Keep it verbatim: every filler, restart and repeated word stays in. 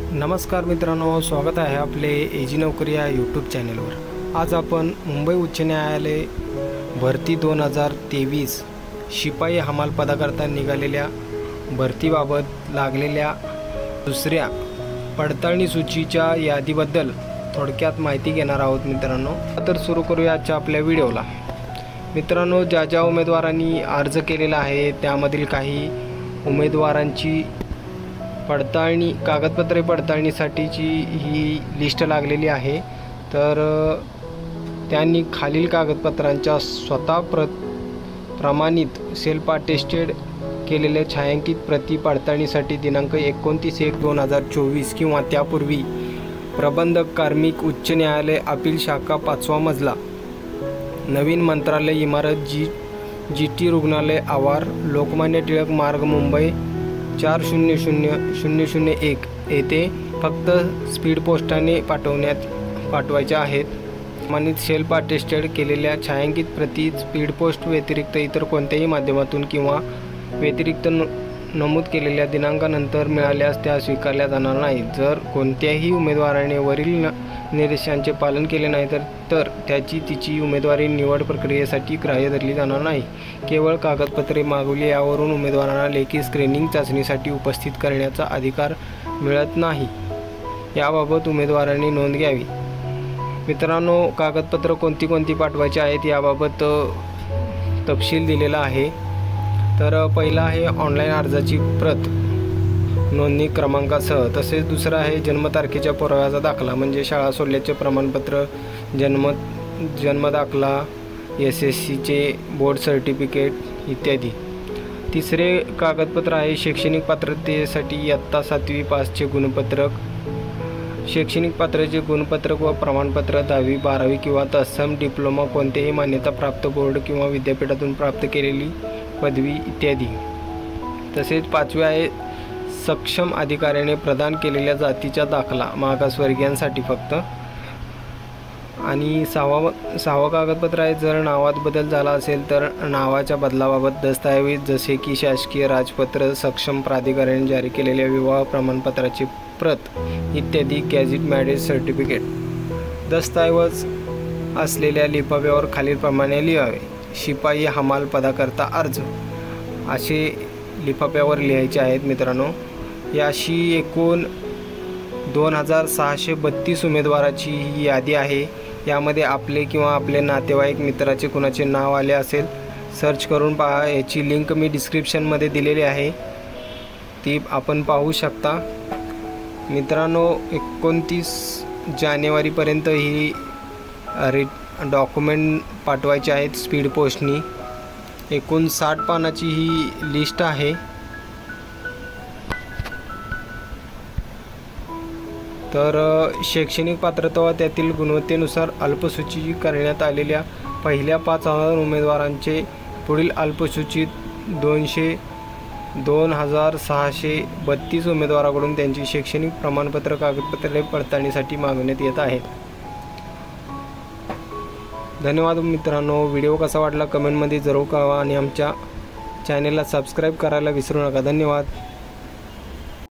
नमस्कार मित्रांनो, स्वागत आहे आपले एजी नोकरी या यूट्यूब चॅनलवर। आज आपण मुंबई उच्च न्यायालय भरती दोन हजार तेवीस शिपाई हमाल पदाकरता निघालेल्या भरतीबाबत लागलेल्या दुसऱ्या पडताळणी सूचीच्या यादीबद्दल थोडक्यात माहिती घेणार आहोत मित्रांनो। तर सुरू करूया आजच्या आपल्या व्हिडिओला। मित्रांनो, ज्या ज्या उमेदवारांनी अर्ज केलेला आहे त्यामधील काही उमेदवारांची पडताळणी कागदपत्रे पडताळणीसाठीची ही लिस्ट लागलेली आहे। तर त्यांनी खालील कागदपत्रांच्या स्वतः प्र प्रमाणित सेल्फ अटेस्टेड केलेल्या छायांकित प्रती पडताळणीसाठी दिनांक एकोणतीस एक दोन हजार चोवीस किंवा त्यापूर्वी प्रबंधक कार्मिक उच्च न्यायालय अपील शाखा पाचवा मजला नवीन मंत्रालय इमारत जी जी टी रुग्णालय आवार लोकमान्य टिळक मार्ग मुंबई चार शून्य शून्य शून्य शून्य एक येथे फक्त स्पीड पोस्टाने पाठवण्यात पाठवायच्या आहेत। प्रमाणित सेल्फ अटेस्टेड केलेल्या छायांकित प्रती स्पीड पोस्ट व्यतिरिक्त इतर कोणत्याही माध्यमातून किंवा व्यतिरिक्त नमूद केलेल्या दिनांकानंतर मिळाल्यास त्या स्वीकारल्या जाणार नाहीत। जर कोणत्याही उमेदवाराने वरील निर्देशांचे पालन केले नाही तर तर त्याची तिची उमेदवारी निवड प्रक्रियेसाठी ग्राह्य धरली जाणार नाही। केवळ कागदपत्रे मागवली यावरून उमेदवारांना लेखी स्क्रीनिंग चाचणीसाठी उपस्थित करण्याचा अधिकार मिळत नाही। याबाबत उमेदवारांनी नोंद घ्यावी। मित्रांनो, कागदपत्र कोणती कोणती पाठवायची आहेत याबाबत तपशील दिलेला आहे। तर पहिला आहे ऑनलाईन अर्जाची प्रत नोंदणी क्रमांकासह, तसेच दुसरा आहे जन्मतारखेच्या पुराव्याचा दाखला म्हणजे शाळा सोडल्याचे प्रमाणपत्र, जन्म जन्मदाखला, एस एस सीचे बोर्ड सर्टिफिकेट इत्यादी। तिसरे कागदपत्र आहे शैक्षणिक पात्रतेसाठी इयत्ता सातवी पासचे गुणपत्रक, शैक्षणिक पात्रतेचे गुणपत्रक व प्रमाणपत्र दहावी बारावी किंवा तत्सम डिप्लोमा कोणत्याही मान्यताप्राप्त बोर्ड किंवा विद्यापीठातून प्राप्त केलेली पदवी इत्यादी। तसेच पाचवे आहे सक्षम अधिकाऱ्याने प्रदान केलेल्या जातीचा दाखला मागासवर्गीयांसाठी फक्त। आणि सहावा सहावा कागदपत्र आहे जर नावात बदल झाला असेल तर नावाच्या बदलाबाबत दस्तऐवज जसे की शासकीय राजपत्र, सक्षम प्राधिकाऱ्याने जारी केलेल्या विवाह प्रमाणपत्राची प्रत इत्यादी, गॅझेट मॅरेज सर्टिफिकेट। दस्तऐवज असलेल्या लिफाफ्यावर खालीलप्रमाणे लिहावे: शिपाई हमाल पदाकरता अर्ज असे लिफाफ्यावर लिहायचे आहेत मित्रांनो। याशी एकूण दोन हजार सहाशे बत्तीस उमेदवाराची ही यादी आहे। यामध्ये आपले किंवा आपले नातेवाईक मित्राचे कुणाचे नाव आले असेल सर्च करून पहा। याची लिंक मी डिस्क्रिप्शनमध्ये दिलेली आहे, ती आपण पाहू शकता मित्रांनो। एकोणतीस जानेवारीपर्यंत ही रि डॉक्युमेंट पाठवायचे आहेत स्पीड पोस्टनी। एकूण साठ पानाची ही लिस्ट आहे। तर शैक्षणिक पात्रता व त्यातील गुणवत्तेनुसार अल्पसूचित करण्यात आलेल्या पहिल्या पाच हजार उमेदवारांचे पुढील अल्पसूचित दोनशे दोन हजार सहाशे बत्तीस उमेदवाराकडून त्यांची शैक्षणिक प्रमाणपत्र कागदपत्रे पडताळणीसाठी मागवण्यात येत आहेत। धन्यवाद मित्रांनो। व्हिडिओ कसा वाटला कमेंटमध्ये जरूर कळवा आणि आमच्या चॅनेलला सबस्क्राईब करायला विसरू नका। धन्यवाद।